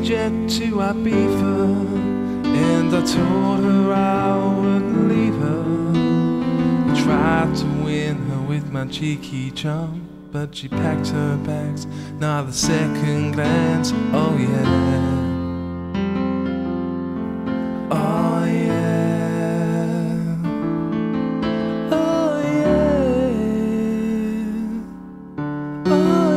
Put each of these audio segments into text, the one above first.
jet to Ibiza, and I told her I wouldn't leave her. I tried to win her with my cheeky charm, but she packed her bags, not a second glance. Oh yeah, oh yeah, oh yeah, oh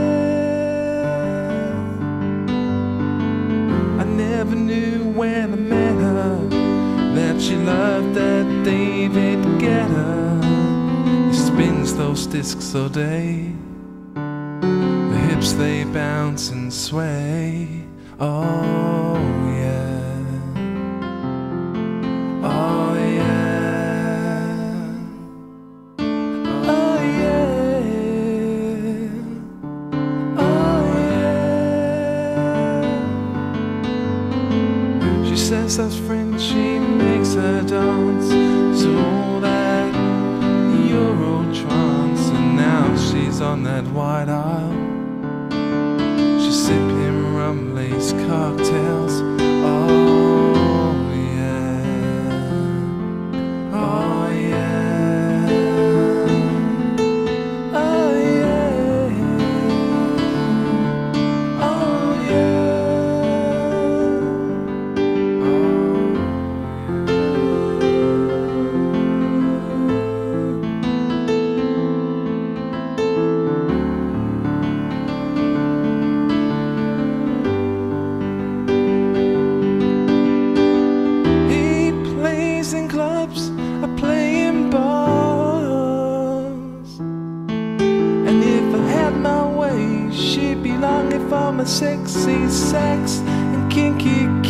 yeah. I never knew when I met her that she loved that David Guetta. He spins those discs all day, the hips they bounce and sway. Oh yeah, oh yeah, oh yeah, oh yeah. She says as friends she makes her dance to all that Euro trance, and now she's on that white aisle. She's sipping rum-laced cocktails. Oh yeah, oh yeah, oh yeah, oh yeah, oh in clubs, I play in bars, and if I had my way, she'd be longing for my sexy sex and kinky